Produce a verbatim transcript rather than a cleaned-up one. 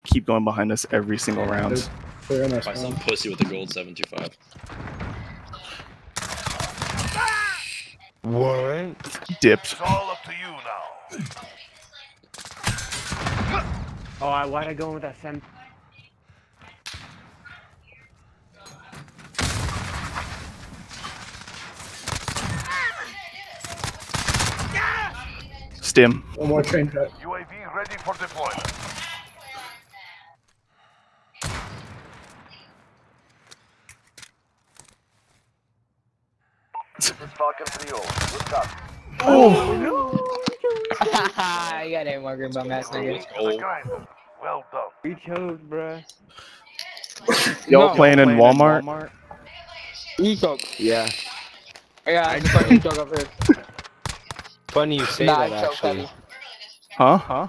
keep going behind us every single round. They're in our By some spawn. pussy with a gold seven two five. What? Dipped. It's all up to you now. Oh, I, why'd I go with that sem? Stim. One more train cut. U A V ready for deployment. This is Falcon three oh. Good job. Oh, I got a more green bum ass nigga. The grinder. Well done. We chose, bruh. y'all No. playing in Walmart? E-choke. Yeah. Yeah, I just fucking e-choke up here. Funny you say Nah, I that, choked actually. heavy. Huh? Huh?